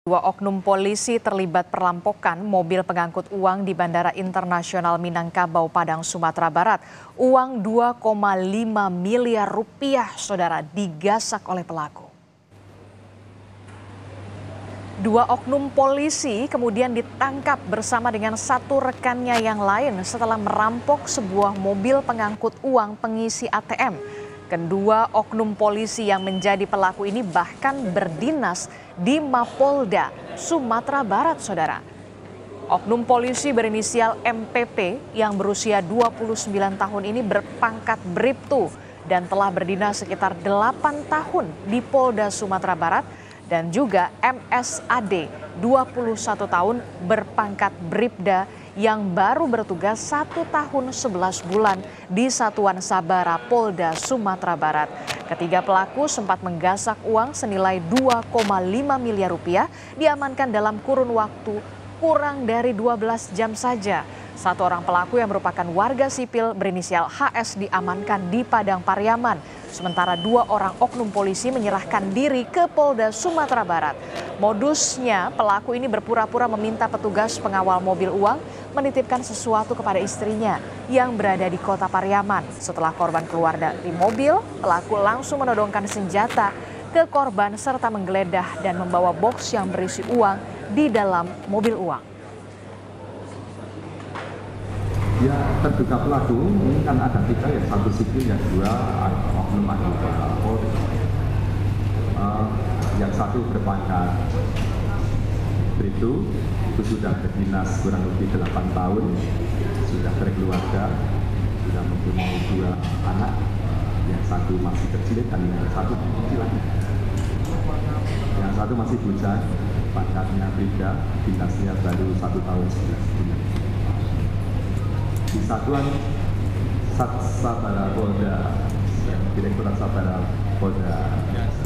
Dua oknum polisi terlibat perampokan mobil pengangkut uang di Bandara Internasional Minangkabau, Padang, Sumatera Barat. Uang 2,5 miliar rupiah, saudara, digasak oleh pelaku. Dua oknum polisi kemudian ditangkap bersama dengan satu rekannya yang lain setelah merampok sebuah mobil pengangkut uang pengisi ATM. Kedua oknum polisi yang menjadi pelaku ini bahkan berdinas di Mapolda, Sumatera Barat, saudara. Oknum polisi berinisial MPP yang berusia 29 tahun ini berpangkat Bribtu dan telah berdinas sekitar 8 tahun di Polda Sumatera Barat, dan juga MSAD 21 tahun berpangkat Bribda yang baru bertugas 1 tahun 11 bulan di Satuan Sabara Polda Sumatera Barat. Ketiga pelaku sempat menggasak uang senilai 2,5 miliar rupiah, diamankan dalam kurun waktu kurang dari 12 jam saja. Satu orang pelaku yang merupakan warga sipil berinisial HS diamankan di Padang Pariaman. Sementara dua orang oknum polisi menyerahkan diri ke Polda Sumatera Barat. Modusnya, pelaku ini berpura-pura meminta petugas pengawal mobil uang menitipkan sesuatu kepada istrinya yang berada di kota Pariaman. Setelah korban keluar dari mobil, pelaku langsung menodongkan senjata ke korban serta menggeledah dan membawa box yang berisi uang di dalam mobil uang. Ya, terduga pelaku ini kan ada 3, ya, 1 sipil, yang 2 oknum anggota Polri. Yang 1 berpangkat Bribtu, itu sudah berdinas kurang lebih 8 tahun, sudah berkeluarga, sudah mempunyai 2 anak, yang 1 masih kecil dan yang 1 kecil lagi. Yang 1 masih bujang, pangkatnya Bribda, dinasnya baru 1 tahun 11 bulan. Di Satuan Sabara Polda, Direktorat Sabara Polda